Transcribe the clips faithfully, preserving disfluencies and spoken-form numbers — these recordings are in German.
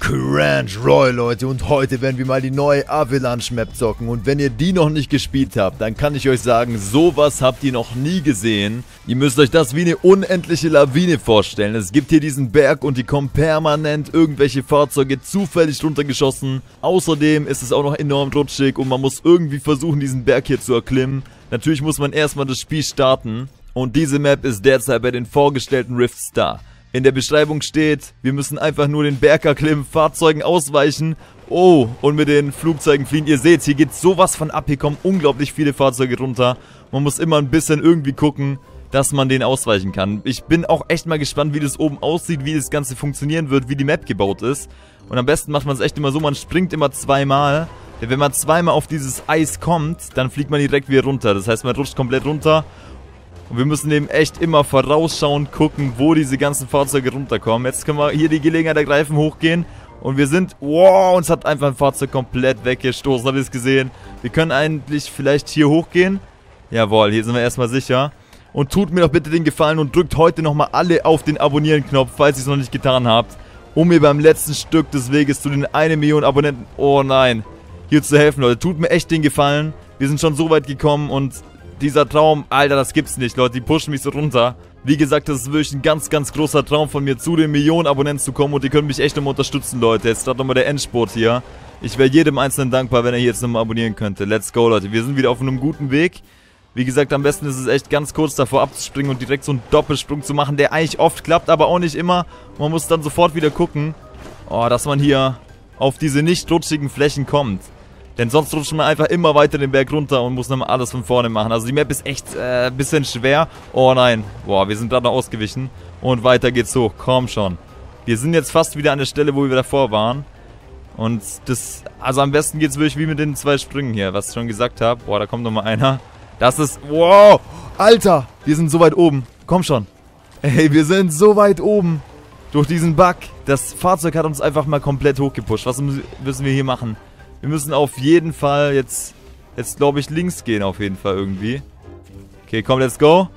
Crunch Roy, Leute, und heute werden wir mal die neue Avalanche Map zocken. Und wenn ihr die noch nicht gespielt habt, dann kann ich euch sagen, sowas habt ihr noch nie gesehen. Ihr müsst euch das wie eine unendliche Lawine vorstellen. Es gibt hier diesen Berg und die kommen permanent irgendwelche Fahrzeuge zufällig runtergeschossen. Außerdem ist es auch noch enorm rutschig und man muss irgendwie versuchen, diesen Berg hier zu erklimmen. Natürlich muss man erstmal das Spiel starten. Und diese Map ist derzeit bei den vorgestellten Rifts da. In der Beschreibung steht, wir müssen einfach nur den Berg erklimmen, Fahrzeugen ausweichen. Oh, und mit den Flugzeugen fliehen. Ihr seht, hier geht sowas von ab. Hier kommen unglaublich viele Fahrzeuge runter. Man muss immer ein bisschen irgendwie gucken, dass man denen ausweichen kann. Ich bin auch echt mal gespannt, wie das oben aussieht, wie das Ganze funktionieren wird, wie die Map gebaut ist. Und am besten macht man es echt immer so, man springt immer zweimal. Denn wenn man zweimal auf dieses Eis kommt, dann fliegt man direkt wieder runter. Das heißt, man rutscht komplett runter. Und wir müssen eben echt immer vorausschauend gucken, wo diese ganzen Fahrzeuge runterkommen. Jetzt können wir hier die Gelegenheit ergreifen, hochgehen. Und wir sind... Wow, uns hat einfach ein Fahrzeug komplett weggestoßen. Habt ihr es gesehen? Wir können eigentlich vielleicht hier hochgehen. Jawohl, hier sind wir erstmal sicher. Und tut mir doch bitte den Gefallen und drückt heute nochmal alle auf den Abonnieren-Knopf, falls ihr es noch nicht getan habt. Um mir beim letzten Stück des Weges zu den eine Million Abonnenten... Oh nein. Hier zu helfen, Leute. Tut mir echt den Gefallen. Wir sind schon so weit gekommen und... Dieser Traum, Alter, das gibt's nicht, Leute, die pushen mich so runter. Wie gesagt, das ist wirklich ein ganz, ganz großer Traum von mir, zu den Millionen Abonnenten zu kommen und die können mich echt nochmal unterstützen, Leute. Jetzt startet nochmal der Endspurt hier. Ich wäre jedem Einzelnen dankbar, wenn er hier jetzt nochmal abonnieren könnte. Let's go, Leute, wir sind wieder auf einem guten Weg. Wie gesagt, am besten ist es echt ganz kurz davor abzuspringen und direkt so einen Doppelsprung zu machen, der eigentlich oft klappt, aber auch nicht immer. Man muss dann sofort wieder gucken, oh, dass man hier auf diese nicht rutschigen Flächen kommt. Denn sonst rutscht man einfach immer weiter den Berg runter und muss nochmal alles von vorne machen. Also die Map ist echt ein äh, bisschen schwer. Oh nein. Boah, wir sind gerade noch ausgewichen. Und weiter geht's hoch. Komm schon. Wir sind jetzt fast wieder an der Stelle, wo wir davor waren. Und das... Also am besten geht's wirklich wie mit den zwei Sprüngen hier, was ich schon gesagt habe. Boah, da kommt nochmal einer. Das ist... Wow! Alter! Wir sind so weit oben. Komm schon. Ey, wir sind so weit oben. Durch diesen Bug. Das Fahrzeug hat uns einfach mal komplett hochgepusht. Was müssen wir hier machen? Wir müssen auf jeden Fall jetzt, jetzt glaube ich, links gehen auf jeden Fall irgendwie. Okay, komm, let's go.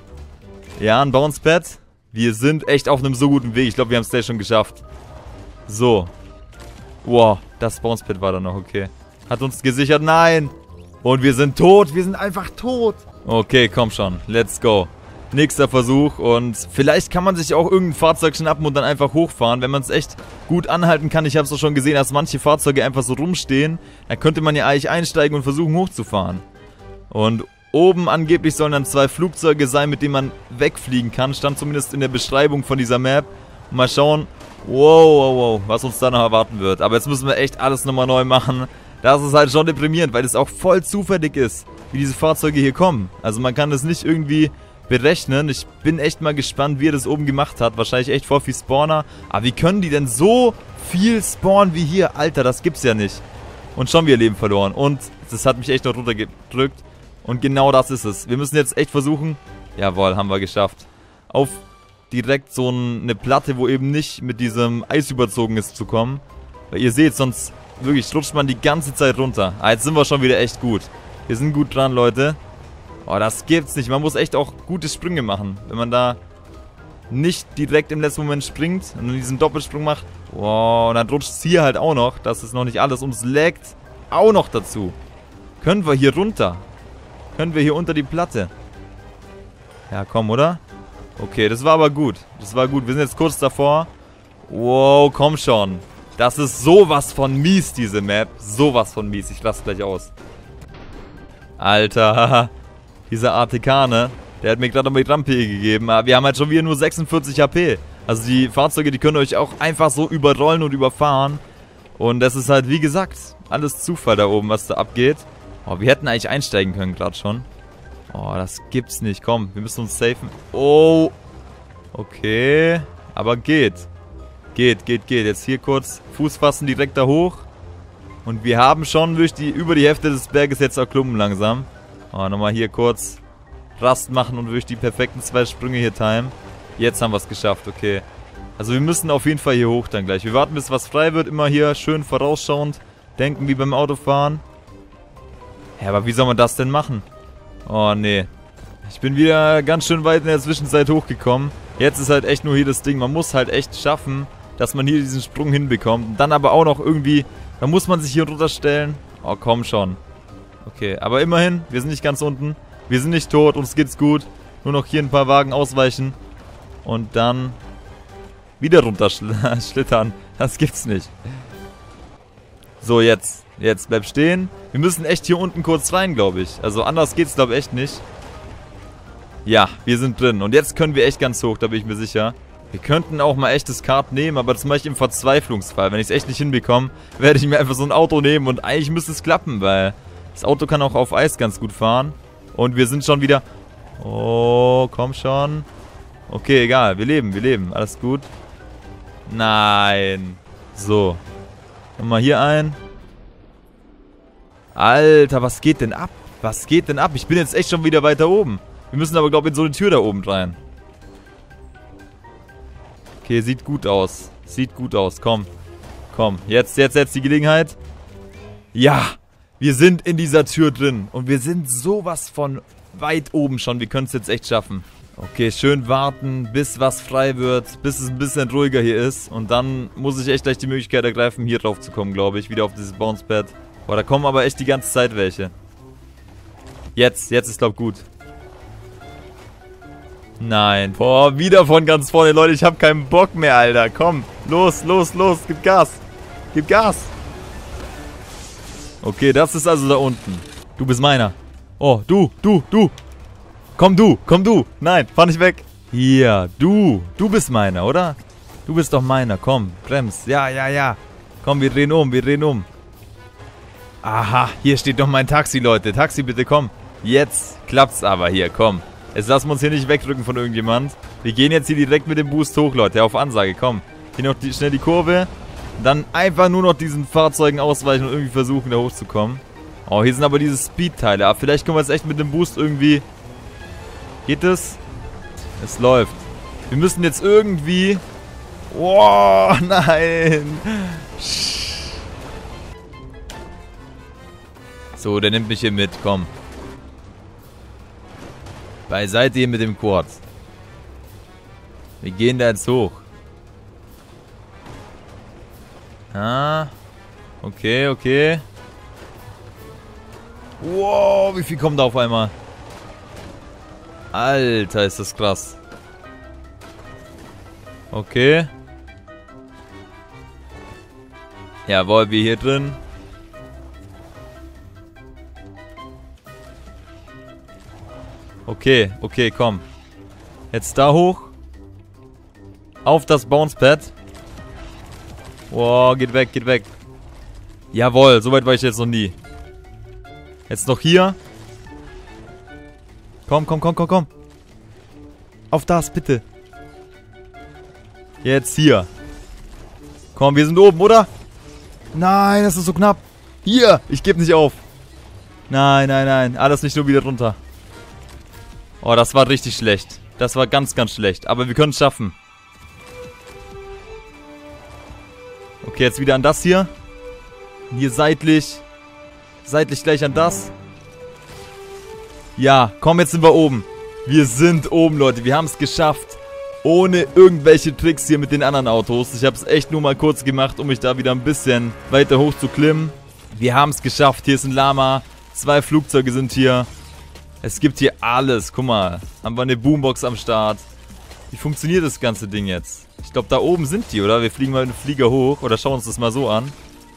Ja, ein Bouncepad. Wir sind echt auf einem so guten Weg. Ich glaube, wir haben es gleich schon geschafft. So. Wow, das Bouncepad war da noch, okay. Hat uns gesichert, nein. Und wir sind tot, wir sind einfach tot. Okay, komm schon, let's go. Nächster Versuch und vielleicht kann man sich auch irgendein Fahrzeug schnappen und dann einfach hochfahren, wenn man es echt gut anhalten kann. Ich habe es auch schon gesehen, dass manche Fahrzeuge einfach so rumstehen. Da könnte man ja eigentlich einsteigen und versuchen hochzufahren. Und oben angeblich sollen dann zwei Flugzeuge sein, mit denen man wegfliegen kann. Stand zumindest in der Beschreibung von dieser Map. Und mal schauen, wow, wow, wow, was uns da noch erwarten wird. Aber jetzt müssen wir echt alles nochmal neu machen. Das ist halt schon deprimierend, weil es auch voll zufällig ist, wie diese Fahrzeuge hier kommen. Also man kann das nicht irgendwie... berechnen. Ich bin echt mal gespannt, wie er das oben gemacht hat. Wahrscheinlich echt voll viel Spawner. Aber wie können die denn so viel spawnen wie hier? Alter, das gibt's ja nicht. Und schon wieder Leben verloren. Und das hat mich echt noch runtergedrückt. Und genau das ist es. Wir müssen jetzt echt versuchen... Jawohl, haben wir geschafft. Auf direkt so eine Platte, wo eben nicht mit diesem Eis überzogen ist, zu kommen. Weil ihr seht, sonst wirklich rutscht man die ganze Zeit runter. Ah, jetzt sind wir schon wieder echt gut. Wir sind gut dran, Leute. Oh, das gibt's nicht. Man muss echt auch gute Sprünge machen. Wenn man da nicht direkt im letzten Moment springt und diesen Doppelsprung macht. Wow, und dann rutscht es hier halt auch noch. Das ist noch nicht alles. Und es laggt auch noch dazu. Können wir hier runter? Können wir hier unter die Platte? Ja, komm, oder? Okay, das war aber gut. Das war gut. Wir sind jetzt kurz davor. Wow, komm schon. Das ist sowas von mies, diese Map. Sowas von mies. Ich lasse gleich aus. Alter, haha. Dieser A T K, ne? Der hat mir gerade nochmal die Rampe gegeben. Aber wir haben halt schon wieder nur sechsundvierzig H P. Also die Fahrzeuge, die können euch auch einfach so überrollen und überfahren. Und das ist halt, wie gesagt, alles Zufall da oben, was da abgeht. Oh, wir hätten eigentlich einsteigen können gerade schon. Oh, das gibt's nicht. Komm, wir müssen uns safen. Oh. Okay. Aber geht. Geht, geht, geht. Jetzt hier kurz Fuß fassen, direkt da hoch. Und wir haben schon durch die, über die Hälfte des Berges jetzt erklommen langsam. Oh, nochmal hier kurz Rast machen und durch die perfekten zwei Sprünge hier timen. Jetzt haben wir es geschafft, okay. Also wir müssen auf jeden Fall hier hoch dann gleich. Wir warten, bis was frei wird. Immer hier schön vorausschauend denken, wie beim Autofahren. Ja, aber wie soll man das denn machen? Oh, nee. Ich bin wieder ganz schön weit in der Zwischenzeit hochgekommen. Jetzt ist halt echt nur hier das Ding. Man muss halt echt schaffen, dass man hier diesen Sprung hinbekommt. Und dann aber auch noch irgendwie, da muss man sich hier runterstellen. Oh, komm schon. Okay, aber immerhin, wir sind nicht ganz unten. Wir sind nicht tot, uns geht's gut. Nur noch hier ein paar Wagen ausweichen. Und dann wieder runterschlittern. Das gibt's nicht. So, jetzt. Jetzt bleib stehen. Wir müssen echt hier unten kurz rein, glaube ich. Also anders geht's, glaube ich, echt nicht. Ja, wir sind drin. Und jetzt können wir echt ganz hoch, da bin ich mir sicher. Wir könnten auch mal echtes Kart nehmen, aber das mache ich im Verzweiflungsfall. Wenn ich es echt nicht hinbekomme, werde ich mir einfach so ein Auto nehmen. Und eigentlich müsste es klappen, weil das Auto kann auch auf Eis ganz gut fahren. Und wir sind schon wieder... Oh, komm schon. Okay, egal. Wir leben, wir leben. Alles gut. Nein. So. Nochmal hier ein. Alter, was geht denn ab? Was geht denn ab? Ich bin jetzt echt schon wieder weiter oben. Wir müssen aber, glaube ich, in so eine Tür da oben rein. Okay, sieht gut aus. Sieht gut aus. Komm. Komm. Jetzt, jetzt, jetzt die Gelegenheit. Ja. Wir sind in dieser Tür drin. Und wir sind sowas von weit oben schon. Wir können es jetzt echt schaffen. Okay, schön warten, bis was frei wird. Bis es ein bisschen ruhiger hier ist. Und dann muss ich echt gleich die Möglichkeit ergreifen, hier drauf zu kommen, glaube ich. Wieder auf dieses Bounce-Pad. Boah, da kommen aber echt die ganze Zeit welche. Jetzt, jetzt ist, glaube ich, gut. Nein. Boah, wieder von ganz vorne. Leute, ich habe keinen Bock mehr, Alter. Komm, los, los, los. Gib Gas. Gib Gas. Okay, das ist also da unten. Du bist meiner. Oh, du, du, du. Komm du, komm du. Nein, fahr nicht weg. Hier, du. Du bist meiner, oder? Du bist doch meiner. Komm, brems. Ja, ja, ja. Komm, wir drehen um, wir drehen um. Aha, hier steht doch mein Taxi, Leute. Taxi, bitte, komm. Jetzt klappt's aber hier, komm. Jetzt lassen wir uns hier nicht wegdrücken von irgendjemand. Wir gehen jetzt hier direkt mit dem Boost hoch, Leute. Auf Ansage, komm. Hier noch die, schnell die Kurve. Dann einfach nur noch diesen Fahrzeugen ausweichen und irgendwie versuchen, da hochzukommen. Oh, hier sind aber diese Speed-Teile. Aber vielleicht können wir jetzt echt mit dem Boost irgendwie... Geht es? Es läuft. Wir müssen jetzt irgendwie... Oh, nein. So, der nimmt mich hier mit, komm. Beiseite hier mit dem Quad. Wir gehen da jetzt hoch. Ah. Okay, okay. Wow, wie viel kommt da auf einmal? Alter, ist das krass. Okay. Jawohl, wir hier drin. Okay, okay, komm. Jetzt da hoch. Auf das Bounce-Pad. Wow, geht weg, geht weg. Jawohl, so weit war ich jetzt noch nie. Jetzt noch hier. Komm, komm, komm, komm, komm. Auf das, bitte. Jetzt hier. Komm, wir sind oben, oder? Nein, das ist so knapp. Hier, ich gebe nicht auf. Nein, nein, nein. Alles nicht nur wieder runter. Oh, das war richtig schlecht. Das war ganz, ganz schlecht. Aber wir können es schaffen. Okay, jetzt wieder an das hier. Hier seitlich. Seitlich gleich an das. Ja, komm, jetzt sind wir oben. Wir sind oben, Leute. Wir haben es geschafft. Ohne irgendwelche Tricks hier mit den anderen Autos. Ich habe es echt nur mal kurz gemacht, um mich da wieder ein bisschen weiter hoch zu klimmen. Wir haben es geschafft. Hier ist ein Lama. Zwei Flugzeuge sind hier. Es gibt hier alles. Guck mal. Haben wir eine Boombox am Start. Wie funktioniert das ganze Ding jetzt? Ich glaube, da oben sind die, oder? Wir fliegen mal mit dem Flieger hoch. Oder schauen uns das mal so an.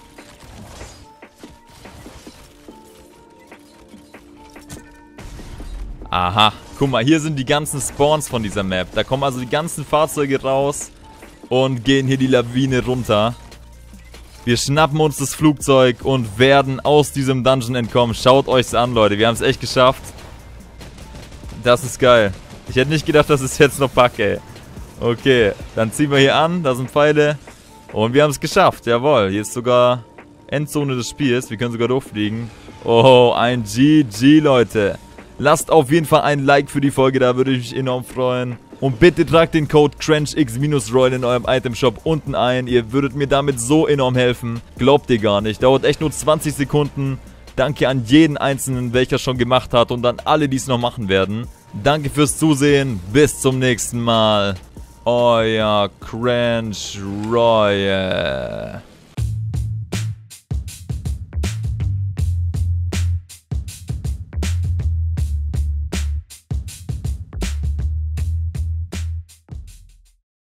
Aha. Guck mal, hier sind die ganzen Spawns von dieser Map. Da kommen also die ganzen Fahrzeuge raus und gehen hier die Lawine runter. Wir schnappen uns das Flugzeug und werden aus diesem Dungeon entkommen. Schaut euch's an, Leute. Wir haben es echt geschafft. Das ist geil. Ich hätte nicht gedacht, dass ich es jetzt noch packe, ey. Okay, dann ziehen wir hier an. Da sind Pfeile. Und wir haben es geschafft. Jawohl. Hier ist sogar Endzone des Spiels. Wir können sogar durchfliegen. Oh, ein G G, Leute. Lasst auf jeden Fall ein Like für die Folge, da würde ich mich enorm freuen. Und bitte tragt den Code CrunchX-Royal in eurem Itemshop unten ein. Ihr würdet mir damit so enorm helfen. Glaubt ihr gar nicht. Dauert echt nur zwanzig Sekunden. Danke an jeden Einzelnen, welcher schon gemacht hat und an alle, die es noch machen werden. Danke fürs Zusehen. Bis zum nächsten Mal. euer Crunch Royal.